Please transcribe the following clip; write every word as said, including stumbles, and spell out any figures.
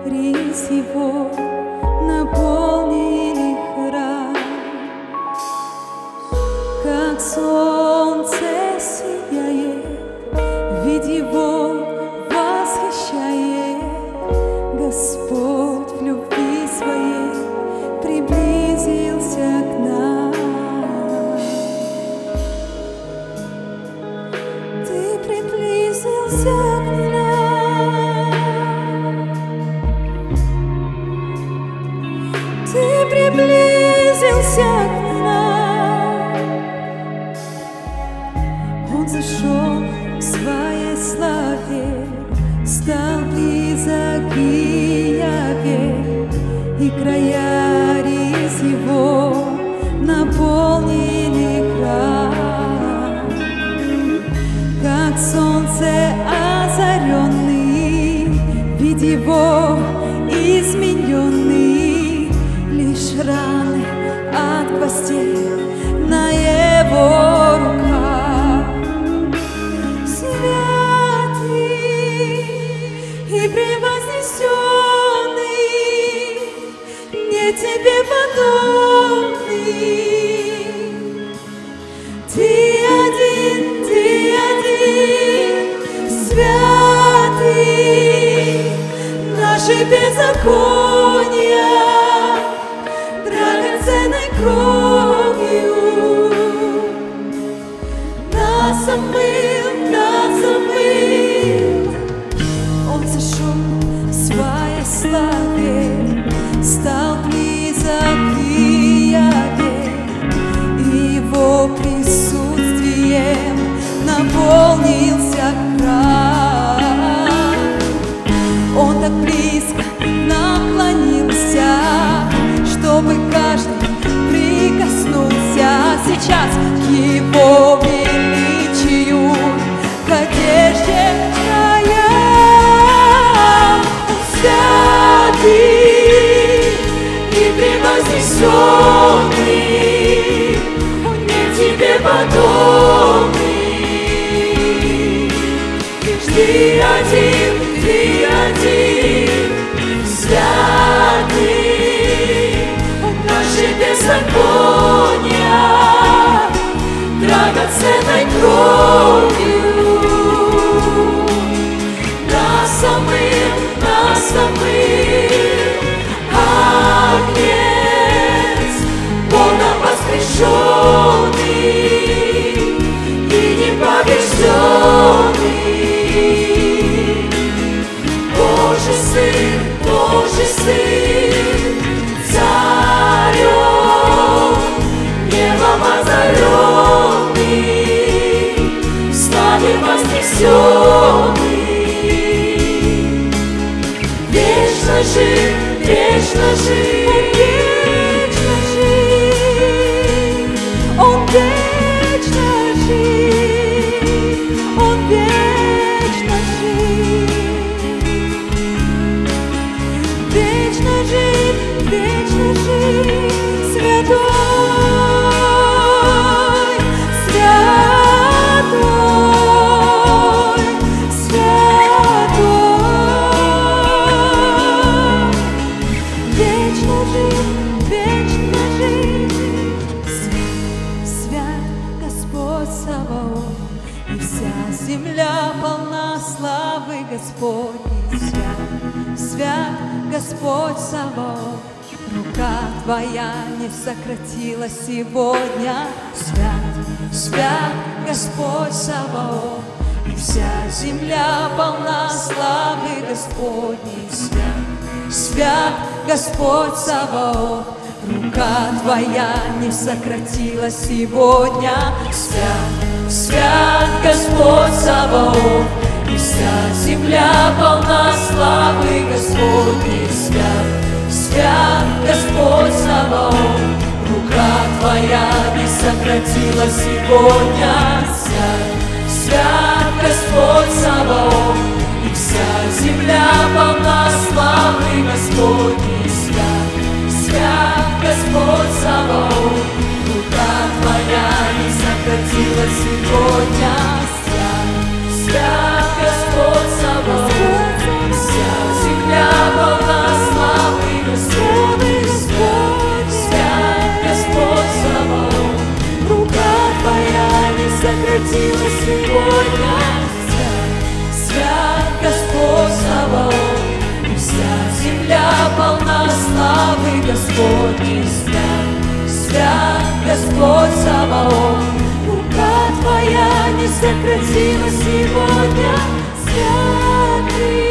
рис его наполнили храм, как солнце сияет, вид его восхищает. Господь в любви своей приблизился к нам. Ты приблизился к нам. Ты приблизился к нам. Он зашел в своей славе, стал близок и яве, и края рис его наполнили храм, как солнце озаренный, вид его измененный, лишь раны от гвоздей на его руках. Святый и превознесенный, не тебе подобный. Ты один, ты один, святый, наши беззакония драгоценной кровью нас омыл, нас омыл. Он зашел в своей славе, стал близок и яве, и его присутствием наполнился храм. Он так близко наклонился, чтобы каждый прикоснулся сейчас к его величию, к одежде твоя. Святый и превознесенный, не тебе подобный. Ты один, ты один, святый, наши беззакония драгоценной кровью нас омыл, нас омыл. Агнец, Богом воскрешенный и непобежденный, Божий Сын, Божий Сын, Царем небом озаренный, в славе вознесенный, вечно жив, вечно жив, Он вечно жив, Он вечно жив, вечно жив, вечно жив, святой, святой, святой, вечно жив, вечно жив, свят Господь Саваоф, и вся земля полна славы Господней. Свят, свят Господь Саваоф, рука Твоя не сократилась сегодня. Свят, свят Господь Саваоф, и вся земля полна славы Господней. Свят, свят Господь Саваоф, рука Твоя не сократилась сегодня. Свят, свят Господь Саваоф, и вся земля полна славы Господней. Свят, свят Господь Саваоф, рука Твоя не сократилась сегодня. Свят, свят Господь Саваоф, и вся земля полна славы Господней. Свят, свят Господь Саваоф, рука Твоя не сократилась сегодня. Свят, свят Господь Саваоф, вся земля полна Господний свят, свят Господь Саваоф. Рука Твоя несократима сегодня, святый.